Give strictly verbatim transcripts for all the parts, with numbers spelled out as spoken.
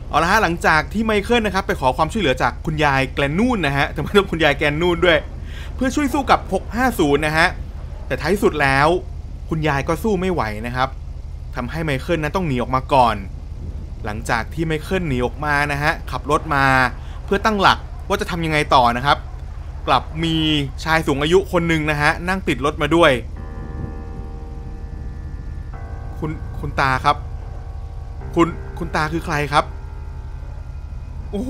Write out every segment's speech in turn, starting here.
เอาละฮะหลังจากที่ไมเคิลนะครับไปขอความช่วยเหลือจากคุณยายแกลนนูนนะฮะแต่ไม่ต้องคุณยายแกลนนูนด้วยเพื่อช่วยสู้กับหกห้าศูนย์นะฮะแต่ท้ายสุดแล้วคุณยายก็สู้ไม่ไหวนะครับทำให้ไมเคิลนั้นต้องหนีออกมาก่อนหลังจากที่ไมเคิลหนีออกมานะฮะขับรถมาเพื่อตั้งหลักว่าจะทำยังไงต่อนะครับกลับมีชายสูงอายุคนหนึ่งนะฮะนั่งติดรถมาด้วยคุณคุณตาครับคุณคุณตาคือใครครับโอ้โห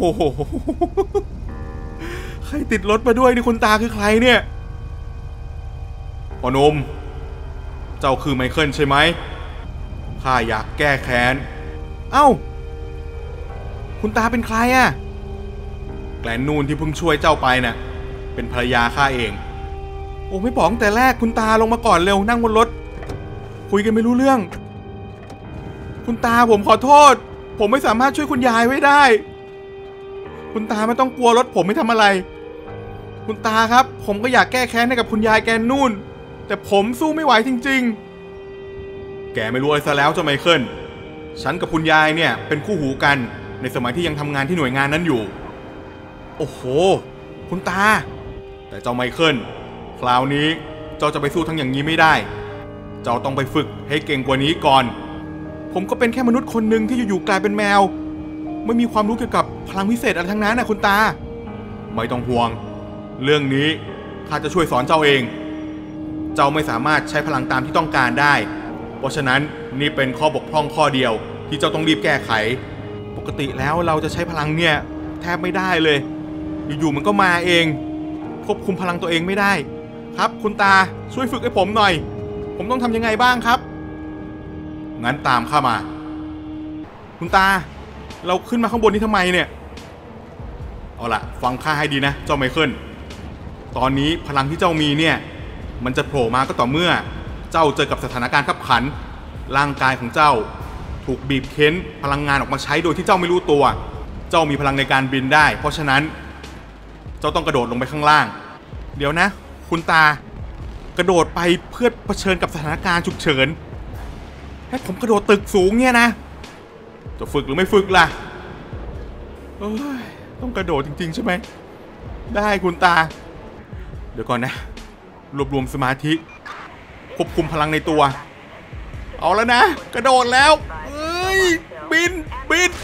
ใครติดรถมาด้วยนี่คุณตาคือใครเนี่ยพ่อหนุ่มเจ้าคือไมเคิลใช่ไหมข้าอยากแก้แค้นเอ้าคุณตาเป็นใครอะแกลนนูนที่เพิ่งช่วยเจ้าไปน่ะเป็นภรรยาข้าเองโอ้ไม่บอกแต่แรกคุณตาลงมาก่อนเร็วนั่งบนรถคุยกันไม่รู้เรื่องคุณตาผมขอโทษผมไม่สามารถช่วยคุณยายไว้ได้คุณตาไม่ต้องกลัวรถผมไม่ทำอะไรคุณตาครับผมก็อยากแก้แค้นให้กับคุณยายแกนนู่นแต่ผมสู้ไม่ไหวจริงๆแกไม่รู้อะไรซะแล้วเจ้าไมเคิลฉันกับคุณยายเนี่ยเป็นคู่หูกันในสมัยที่ยังทำงานที่หน่วยงานนั้นอยู่โอ้โหคุณตาแต่เจ้าไมเคิลคราวนี้เจ้าจะไปสู้ทั้งอย่างนี้ไม่ได้เจ้าต้องไปฝึกให้เก่งกว่านี้ก่อนผมก็เป็นแค่มนุษย์คนหนึ่งที่อยู่ๆกลายเป็นแมวไม่มีความรู้เกี่ยวกับพลังพิเศษอะไรทั้งนั้นนะคุณตาไม่ต้องห่วงเรื่องนี้ข้าจะช่วยสอนเจ้าเองเจ้าไม่สามารถใช้พลังตามที่ต้องการได้เพราะฉะนั้นนี่เป็นข้อบกพร่องข้อเดียวที่เจ้าต้องรีบแก้ไขปกติแล้วเราจะใช้พลังเนี่ยแทบไม่ได้เลยอยู่ๆมันก็มาเองควบคุมพลังตัวเองไม่ได้ครับคุณตาช่วยฝึกให้ผมหน่อยผมต้องทำยังไงบ้างครับงั้นตามข้ามาคุณตาเราขึ้นมาข้างบนนี้ทำไมเนี่ยเอาล่ะฟังข้าให้ดีนะเจ้าไมเคิลตอนนี้พลังที่เจ้ามีเนี่ยมันจะโผล่มาก็ต่อเมื่อเจ้าเจอกับสถานการณ์ขับขันร่างกายของเจ้าถูกบีบเค้นพลังงานออกมาใช้โดยที่เจ้าไม่รู้ตัวเจ้ามีพลังในการบินได้เพราะฉะนั้นเจ้าต้องกระโดดลงไปข้างล่างเดี๋ยวนะคุณตากระโดดไปเพื่อเผชิญกับสถานการณ์ฉุกเฉินให้ผมกระโดดตึกสูงเนี่ยนะจะฝึกหรือไม่ฝึกล่ะเอ้ยต้องกระโดดจริงๆใช่ไหมได้คุณตาเดี๋ยวก่อนนะรวบรวมสมาธิควบคุมพลังในตัวเอาแล้วนะกระโดดแล้วเอ้ยบินบิน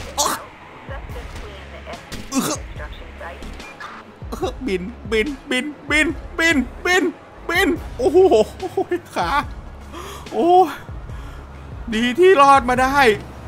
บินบินบินบินบินบินบินโอ้โหขาโอ้ดีที่รอดมาได้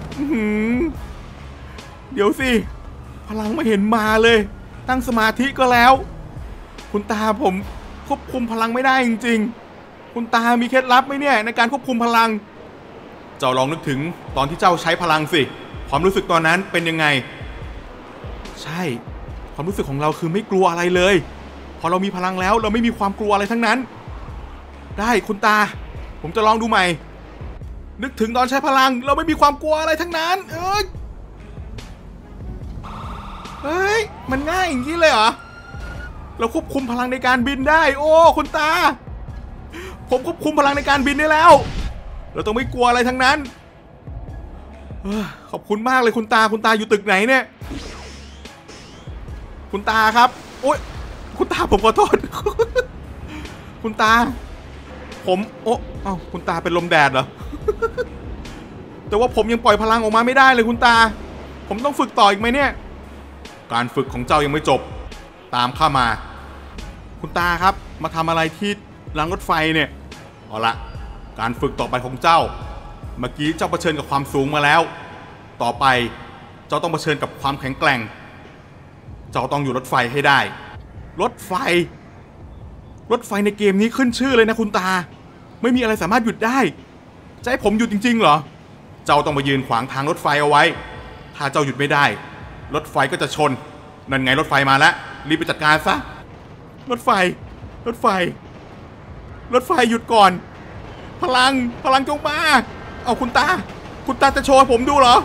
เดี๋ยวสิพลังไม่เห็นมาเลยตั้งสมาธิก็แล้วคุณตาผมควบคุมพลังไม่ได้จริงๆคุณตามีเคล็ดลับไหมเนี่ยในการควบคุมพลังเจ้าลองนึกถึงตอนที่เจ้าใช้พลังสิความรู้สึกตอนนั้นเป็นยังไงใช่ความรู้สึกของเราคือไม่กลัวอะไรเลยพอเรามีพลังแล้วเราไม่มีความกลัวอะไรทั้งนั้นได้คุณตาผมจะลองดูใหม่นึกถึงตอนใช้พลังเราไม่มีความกลัวอะไรทั้งนั้นเอ้ยเฮ้ยมันง่ายอย่างนี้เลยเหรอเราควบคุมพลังในการบินได้โอ้คุณตาผมควบคุมพลังในการบินได้แล้วเราต้องไม่กลัวอะไรทั้งนั้นขอบคุณมากเลยคุณตาคุณตาอยู่ตึกไหนเนี่ยคุณตาครับโอ๊ยคุณตาผมขอโทษคุณตาผมโอ้เอ้าคุณตาเป็นลมแดดเหรอแต่ว่าผมยังปล่อยพลังออกมาไม่ได้เลยคุณตาผมต้องฝึกต่ออีกไหมเนี่ยการฝึกของเจ้ายังไม่จบตามข้ามาคุณตาครับมาทำอะไรที่รางรถไฟเนี่ยเอาละการฝึกต่อไปของเจ้าเมื่อกี้เจ้าเผชิญกับความสูงมาแล้วต่อไปเจ้าต้องเผชิญกับความแข็งแกร่งเจ้าต้องอยู่รถไฟให้ได้รถไฟรถไฟในเกมนี้ขึ้นชื่อเลยนะคุณตาไม่มีอะไรสามารถหยุดได้จะให้ผมหยุดจริงๆเหรอเจ้าต้องมายืนขวางทางรถไฟเอาไว้ถ้าเจ้าหยุดไม่ได้รถไฟก็จะชนนั่นไงรถไฟมาแล้วรีบไปจัดการซะรถไฟรถไฟรถไฟหยุดก่อนพลังพลังจงมาเอาคุณตาคุณตาจะโชว์ผมดูเหรอ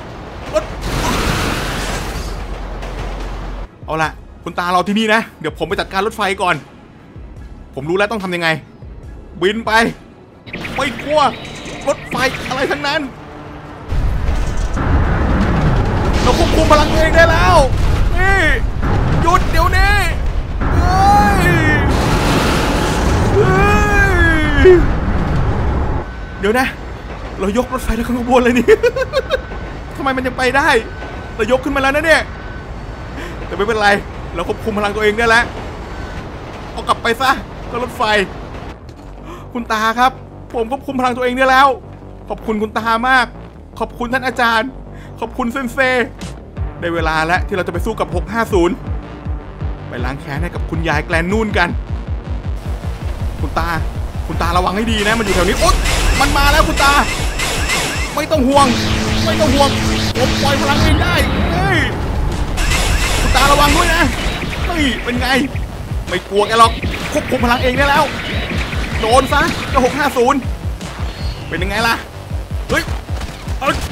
เอาล่ะคุณตารอที่นี่นะเดี๋ยวผมไปจัดการรถไฟก่อนผมรู้แล้วต้องทำยังไงบินไปไม่กลัวรถไฟอะไรทั้งนั้นแล้วควบคุมพลังตัวเองได้แล้วนี่หยุดเดี๋ยวนี้เฮ้ยเฮ้ยเดี๋ยวนะเรายกรถไฟแล้วข้างบนเลยนี่ ทำไมมันยังไปได้เรายกขึ้นมาแล้วนะเนี่ยแต่ไม่เป็นไรเราควบคุมพลังตัวเองได้แล้วเอากลับไปซะก็รถไฟคุณตาครับผมควบคุมพลังตัวเองได้แล้วขอบคุณคุณตามากขอบคุณท่านอาจารย์ขอบคุณเซนเซได้เวลาแล้วที่เราจะไปสู้กับหกห้าศูนย์ไปล้างแค้นให้กับคุณยายแกลนนูนกันคุณตาคุณตาระวังให้ดีนะมันอยู่แถวนี้โอ๊ยมันมาแล้วคุณตาไม่ต้องห่วงไม่ต้องห่วงผมปล่อยพลังเองได้เฮ้ยคุณตาระวังด้วยนะเฮ้ยเป็นไงไม่กลัวแกหรอกควบคุมพลังเองได้แล้วโดนซะก็หกห้าศูนย์เป็นยังไงล่ะเฮ้ยเอ้ย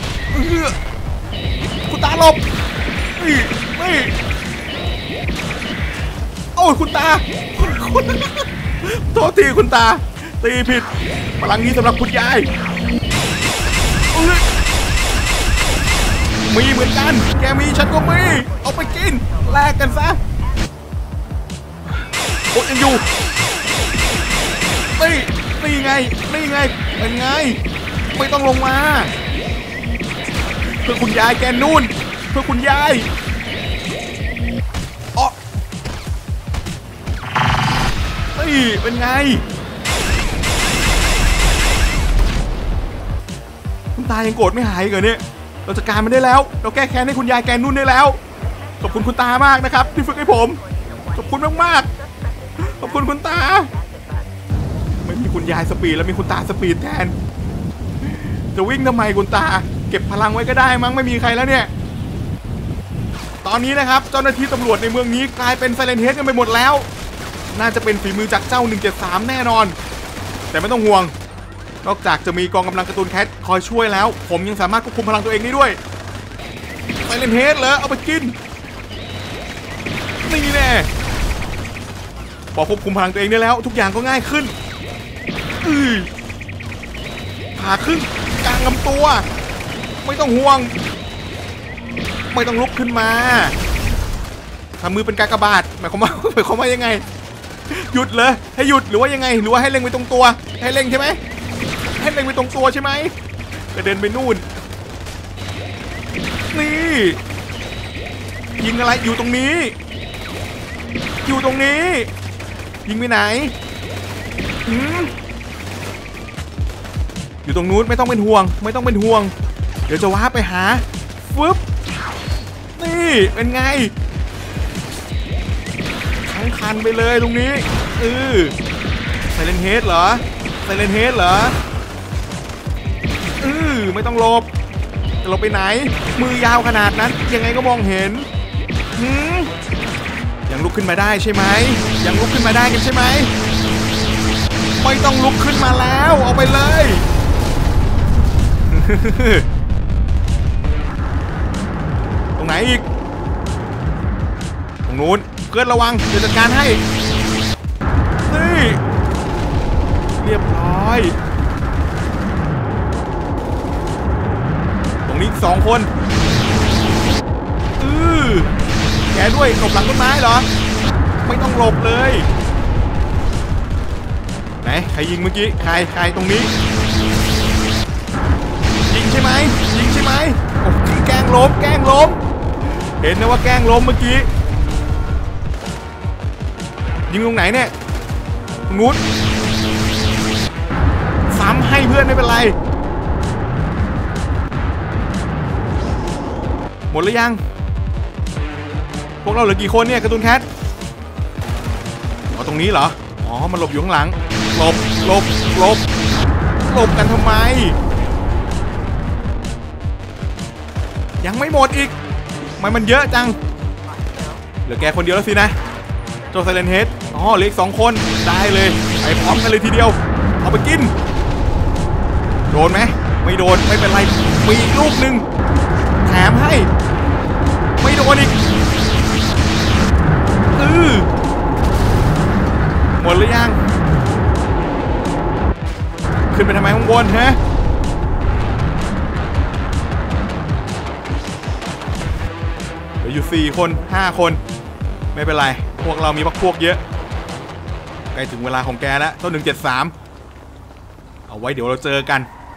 คุณตาหลบเฮ้ยเฮ้ยโอ้ยคุณตาโทษทีคุณตาตีผิดพลังนี้สำหรับคุณยายมีเหมือนกันแกมีฉันก็มีเอาไปกินแลกกันซะโอ๊ยยังอยู่นี่นี่ไงนี่ไงเป็นไงไม่ต้องลงมาเพื่อคุณยายแกนู่นเพื่อคุณยายอ๋อนี่เป็นไงคุณตายังโกรธไม่หายเหรอเนี่ยเราจัดการมันได้แล้วเราแก้แค้นให้คุณยายแกนู่นได้แล้วขอบคุณคุณตามากนะครับที่ฝึกให้ผมขอบคุณมากๆขอบคุณคุณตาไม่มีคุณยายสปีดแล้วมีคุณตาสปีดแทนจะวิ่งทำไมคุณตาเก็บพลังไว้ก็ได้มั้งไม่มีใครแล้วเนี่ยตอนนี้นะครับเจ้าหน้าที่ตำรวจในเมืองนี้กลายเป็นไซเลนเฮดกันไปหมดแล้วน่าจะเป็นฝีมือจากเจ้าหนึ่งเจ็ดสามแน่นอนแต่ไม่ต้องห่วงนอกจากจะมีกองกำลังการ์ตูนแคทคอยช่วยแล้วผมยังสามารถควบคุมพลังตัวเองได้ด้วยไซเลนเฮดเหรอเอาไปกินนี่แน่พอควบคุมพลังตัวเองได้แล้วทุกอย่างก็ง่ายขึ้นอือผ่าครึ่งกลางลำตัวไม่ต้องห่วงไม่ต้องลุกขึ้นมาทำมือเป็นกากบาทหมายความว่าหมายความว่ายังไงหยุดเลยให้หยุดหรือว่ายังไงหรือว่าให้เล็งไปตรงตัวให้เล็งใช่ไหมให้เล็งไปตรงตัวใช่ไหมกระเด็นไปนู่นนี่ยิงอะไรอยู่ตรงนี้อยู่ตรงนี้ยิงไปไหนอืมอยู่ตรงนู้นไม่ต้องเป็นห่วงไม่ต้องเป็นห่วงเดี๋ยวจะว้าไปหาฟึบนี่เป็นไงทั้งคันไปเลยตรงนี้เออไซเลนเฮดเหรอไซเลนเฮดเหรอเออไม่ต้องหลบจะหลบไปไหนมือยาวขนาดนั้นยังไงก็มองเห็นหืมยังลุกขึ้นมาได้ใช่ไหมยังลุกขึ้นมาได้กันใช่ไหมไม่ต้องลุกขึ้นมาแล้วเอาไปเลยตรงไหนอีกตรงนู้นเกิดระวังเดี๋ยวจัดการให้นี่เรียบร้อยตรงนี้สองคนอือแกด้วยหลบหลังต้นไม้เหรอไม่ต้องหลบเลยไหนใครยิงเมื่อกี้ใครใครตรงนี้ยิงใช่ไหมยิงใช่ไหมโอ้แกล้งล้มแกล้งล้มเห็นนะว่าแกล้งล้มเมื่อกี้ยิงตรงไหนเนี่ยตรงนู้นซ้ำให้เพื่อนไม่เป็นไรหมดหรือยังพวกเราเหลือกี่คนเนี่ยการ์ตูนแคทอ๋อตรงนี้เหรออ๋อมันหลบอยู่ข้างหลังหลบหลบหลบหลบกันทำไมยังไม่หมดอีกทำไมมันเยอะจังเหลือแกคนเดียวแล้วสินะโจไซเลนเฮดอ๋อเหลืออีกสองคนได้เลยไปพร้อมกันเลยทีเดียวเอาไปกินโดนไหมไม่โดนไม่เป็นไรมีอีกลูกหนึ่งแถมให้ไม่โดนอีกอือหมดหรือยังขึ้นไปทำไมข้างบนฮะลืออยู่สี่คนห้าคนไม่เป็นไรพวกเรามีพวกพวกเยอะใกล้ถึงเวลาของแกแล้วเจ้าหนึ่งเจ็ดสามเอาไว้เดี๋ยวเราเจอกัน